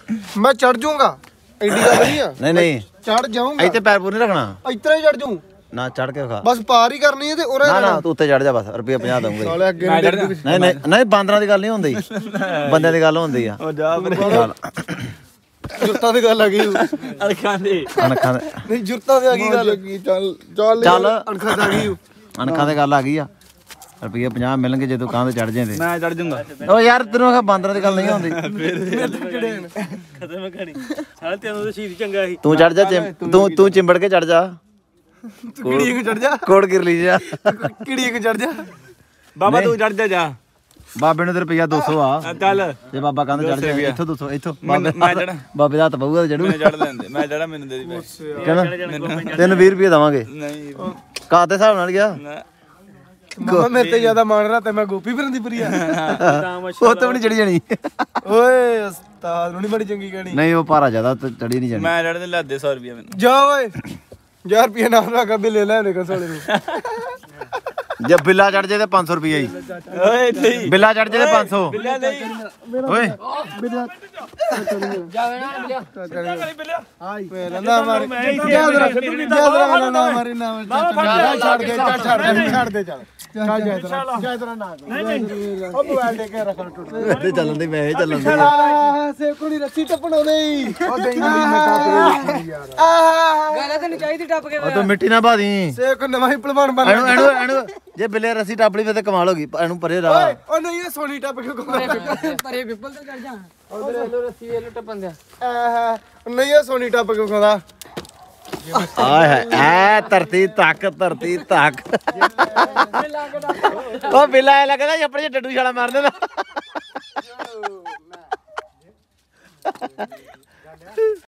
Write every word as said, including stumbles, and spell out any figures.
मैं चढ़ जाऊंगा एडी गल नहीं है नहीं नहीं चढ़ जाऊंगा ਇੱਥੇ ਪੈਰ ਪੂਰ ਨਹੀਂ ਰੱਖਣਾ इतना ही चढ़ जाऊं ਨਾ ਚੜ ਕੇ ਖਾ बस पार ही करनी है ते ओरे ਨਾ ਨਾ ਤੂੰ ਉੱਤੇ ਚੜ ਜਾ ਬਸ ਰੁਪਈਆ ਪੰਜਾਹ ਦਊਂਗਾ साले अगे ਨਹੀਂ ਨਹੀਂ ਨਹੀਂ ਬਾਂਦਰਾਂ ਦੀ ਗੱਲ ਨਹੀਂ ਹੁੰਦੀ ਬੰਦਿਆਂ ਦੀ ਗੱਲ ਹੁੰਦੀ ਆ ਉਹ ਜਾ ਵੀਰੇ जुरता दी गल आ गई ਅਣਖਾਂ ਦੇ ਅਣਖਾਂ ਦੇ नहीं जुरता दी आ गई गल चल चल ਚੱਲ अणखा आ गई ਅਣਖਾਂ ਦੇ ਗੱਲ ਆ ਗਈ ਆ ਰੁਪਈਆ ਪੰਜਾਹ ਮਿਲਣਗੇ ਜੇ ਤੂੰ ਕਾਂ ਤੇ ਚੜ ਜਾਂਦੇ ਮੈਂ ਚੜ ਜਾਊਂਗਾ ਓ ਯਾਰ ਤੈਨੂੰ ਆਖਿਆ ਬਾਂਦਰਾਂ ਦੀ ਗੱਲ ਨਹੀਂ ਹੁੰਦੀ ਖਤਮ ਕਹਾਣੀ ਸਾਲੇ ਤੈਨੂੰ ਤਾਂ ਸ਼ਹੀਦ ਚੰਗਾ ਸੀ ਤੂੰ ਚੜ ਜਾ ਚਿਮ- ਤੂੰ ਤੂੰ ਚਿੰਬੜ ਕੇ ਚੜ ਜਾ कीड़ी को चढ़ जा ਕੋੜ ਗਿਰ ਲਈ ਜਾ कीड़ी को चढ़ जा ਬਾਬਾ ਤੂੰ ਚੜ ਜਾ ਜਾ ਬਾਬੇ ਨੂੰ ਤੇ ਰੁਪਈਆ ਦੋ ਸੌ ਆ ਚੱਲ ਜੇ ਬਾਬਾ ਕਹਿੰਦਾ ਚੜ ਜਾ ਇੱਥੋਂ ਦੋ ਸੌ ਇੱਥੋਂ ਬਾਬੇ ਮੈਂ ਚੜਾਂ। ਬਾਬੇ ਦਾ ਹੱਥ ਪਊਗਾ ਤੇ ਚੜੂ ਮੈਨੂੰ ਚੜ ਲੈਂਦੇ ਮੈਂ ਚੜਾ ਮੈਨੂੰ ਦੇ ਦੀ ਪੈਸੇ ਕਹਿੰਦਾ ਤੈਨੂੰ ਵੀਹ ਰੁਪਏ ਦਵਾਂਗੇ ਨਹੀਂ ਕਾ ਦੇ ਹਿਸਾਬ ਨਾਲ ਗਿਆ ਨਾ मामा मेरे ते ज्यादा मान रहा ते मैं गोपी फिरन दी प्रिया ਉਹ ਤਾਂ ਵੀ ਨਹੀਂ ਚੜੀ ਜਾਣੀ ओए उस्ताद नु नहीं बड़ी चंगी कहनी ਨਹੀਂ ਉਹ ਭਾਰਾ ਜ਼ਿਆਦਾ ਤੇ ਚੜੀ ਨਹੀਂ ਜਾਣੀ ਮੈਂ ਚੜਦੇ ਲੱਦੇ ਸੌ ਰੁਪਏ ਮੈਨੂੰ जा ओए यार रुपया नाम रखा बिल ले लेने का सोले नु ਜੇ ਬਿੱਲਾ ਚੜ ਜੇ ਤੇ ਪੰਜ ਸੌ ਰੁਪਏ ਹੀ ਓਏ ਨਹੀਂ ਬਿੱਲਾ ਚੜ ਜੇ ਤੇ ਪੰਜ ਸੌ ਬਿੱਲਾ ਨਹੀਂ ਓਏ मेरा ना मार जा जरा जा जरा मेरा ना मारे ना छोड़ दे छोड़ छोड़ दे छोड़ दे चल चल जा जरा जा जरा ना नहीं नहीं अब मोबाइल लेके रख टूट ਤੇ ਚੱਲਣ ਦੀ ਮੈਂ ਇਹ ਚੱਲਣ ਦੀ से कोई रस्सी टपणो नहीं ओ देई मैं टप यार ਗਾਣਾ ਤੇ ਨਹੀਂ ਚਾਹੀਦੀ ਟੱਪ ਕੇ ਉਹ ਤੂੰ ਮਿੱਟੀ ਨਾ ਬਾਦੀ से को नवा ही पहलवान बन ਐਨੂੰ ਐਨੂੰ ਐਨੂੰ ਜੇ ਬਿੱਲੇ ਰੱਸੀ ਟੱਪ ਲਈ ਫਿਰ ਤੇ ਕਮਾਲ ਹੋ ਗਈ ਇਹਨੂੰ ਪਰੇ ਰਾ ओए ओ नहीं ये सोनी टप के को ਪਰੇ ਪਿੱਪਲ ਤੇ ਚੜ ਜਾ ਉਧਰ ਇਹਨੂੰ ਰੱਸੀ ਇਹਨੂੰ ਟੱਪਣ ਦਿਆ नहीं ये सोनी टप के कोदा ਆਏ ਹੈ ਐ ਧਰਤੀ ਤੱਕ ਧਰਤੀ ਤੱਕ ਉਹ ਬਿੱਲਾ ਐ ਲੱਗਦਾ ਆਪਣੇ ਚ ਡੱਡੂ ਛਾਲਾ ਮਾਰ ਦੇਣਾ